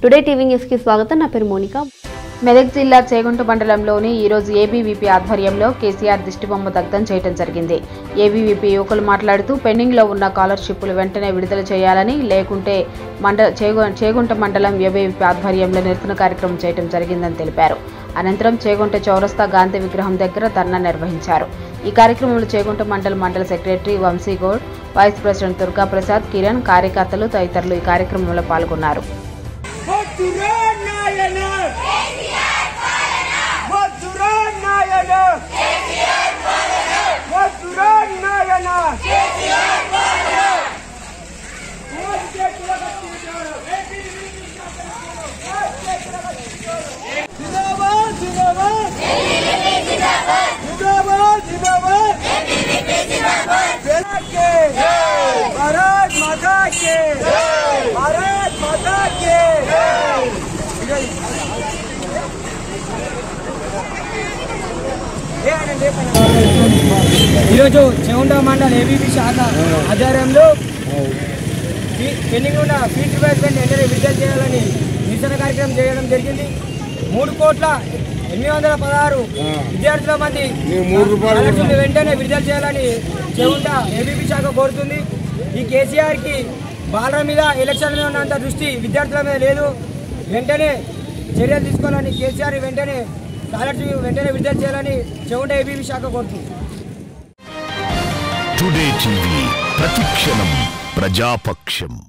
Today TV news కి స్వాగతం. నా పేరు మోనికా. మెదక్ జిల్లా చేగుంట మండలంలోని ఈరోజు ఏబీవీపీ ఆధ్వర్యంలో కేసీఆర్ దిష్టిబొమ్మ దగ్ధం చేయడం జరిగింది. ఏబీవీపీ యువకులు మాట్లాడుతూ పెండింగ్లో ఉన్న స్కాలర్షిప్లు వెంటనే విడుదల చేయాలని, లేకుంటే చేగుంట మండలం ఏబీవీపీ ఆధ్వర్యంలో నిరసన కార్యక్రమం చేయడం జరిగిందని తెలిపారు. అనంతరం చేగుంట చౌరస్తా గాంధీ విగ్రహం దగ్గర ధర్నా నిర్వహించారు. ఈ కార్యక్రమంలో చేగుంట మండల secretary Vamshi Goud, vice president Durga Prasad, Kiran, కార్యకర్తలు తదితరులు ఈ కార్యక్రమంలో పాల్గొన్నారు. ఈరోజు చేగుంట మండల ఏబీపీ శాఖ ఆధ్వర్యంలో పెండింగ్ ఉన్న ఫీజు రియంబర్స్మెంట్ వెంటనే విడుదల చేయాలని నిరసన కార్యక్రమం చేయడం జరిగింది. 3,816 విద్యార్థుల మంది వెంటనే విడుదల చేయాలని చేగుంట ఏబీపీ శాఖ కోరుతుంది. ఈ కేసీఆర్కి బాలల మీద, ఎలక్షన్ మీద ఉన్నంత దృష్టి విద్యార్థుల మీద లేదు. వెంటనే చర్యలు తీసుకోవాలని, కేసీఆర్ వెంటనే స్కాలర్షిప్ వెంటనే విడుదల చేయాలని చేగుంట ఏబీవీ శాఖ కోరుతుంది. టుడే టీవీ ప్రతిక్షణం ప్రజాపక్షం.